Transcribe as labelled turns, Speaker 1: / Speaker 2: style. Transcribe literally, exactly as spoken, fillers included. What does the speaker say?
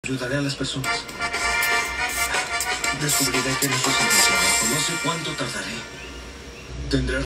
Speaker 1: Ayudaré a las personas. Descubriré que eres su trabajo. No sé cuánto tardaré. Tendré